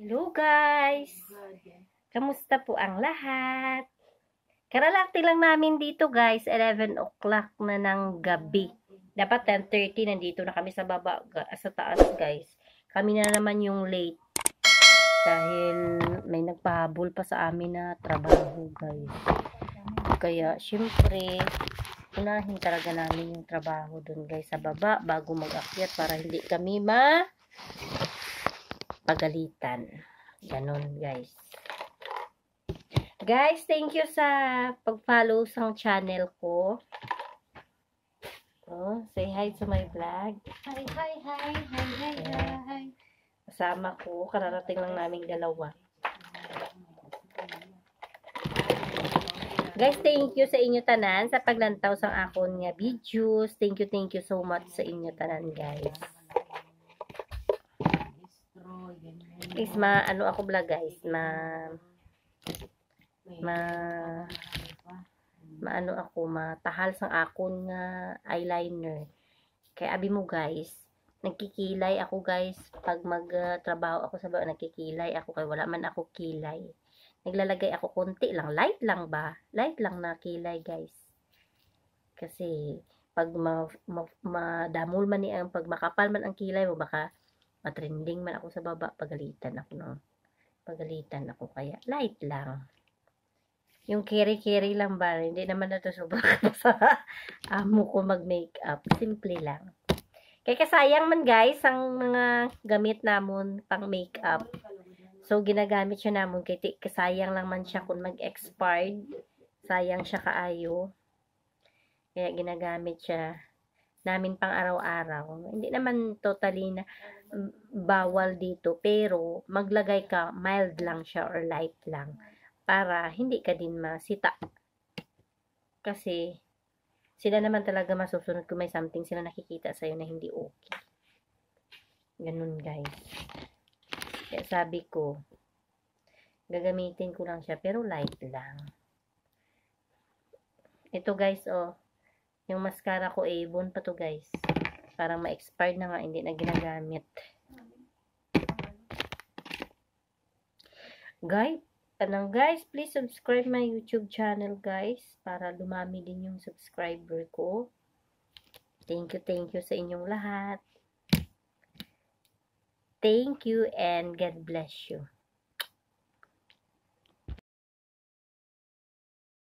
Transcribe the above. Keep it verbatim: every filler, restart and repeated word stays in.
Hello guys! Kamusta po ang lahat? Karalakti lang namin dito guys, eleven o'clock na ng gabi. Dapat ten thirty, nandito na kami sa baba, sa taas guys. Kami na naman yung late. Dahil may nagpahabol pa sa amin na trabaho guys. Kaya syempre, unahin talaga namin yung trabaho dun guys sa baba bago mag-akyat para hindi kami ma pagalitan. Ganon guys. Guys, thank you sa pag-follow sa channel ko. Oh, say hi to my vlog. Hi, hi, hi, hi, hi, hi. Kasama ko, kararating lang naming dalawa. Guys, thank you sa inyo tanan sa paglantaw sa akon nga videos. Thank you, thank you so much sa inyo tanan guys. Is ma ano ako vlog guys, ma ma maano ako matahal sang akon nga eyeliner. Kaya abi mo guys, nagkikilay ako guys pag magtrabaho ako sa baba, nagkikilay ako kay wala man ako kilay. Naglalagay ako konti lang, light lang ba? Light lang na kilay guys. Kasi pag ma, ma, madamol man ni ang pag makapal man ang kilay mo, baka matrending man ako sa baba, pagalitan ako no. Pagalitan ako, kaya light lang. Yung keri-keri lang ba, hindi naman na to sobrang sa amo ko mag-makeup. Simple lang. Kaya kasayang man guys, ang mga gamit namon pang makeup. So, ginagamit siya namon, kaya kasayang lang man siya kung mag-expired. Sayang siya kaayo. Kaya ginagamit siya namin pang araw-araw. Hindi naman totally na bawal dito, pero maglagay ka, mild lang siya or light lang para hindi ka din masita. Kasi sila naman talaga masusunod kung may something sila nakikita sa'yo na hindi okay. Ganun guys. Kaya sabi ko, gagamitin ko lang siya pero light lang. Ito guys, oh, yung mascara ko, Avon pa to guys. Parang ma-expired na nga, hindi na ginagamit. Guys, anong guys, please subscribe my YouTube channel guys, para lumami din yung subscriber ko. Thank you, thank you sa inyong lahat. Thank you and God bless you.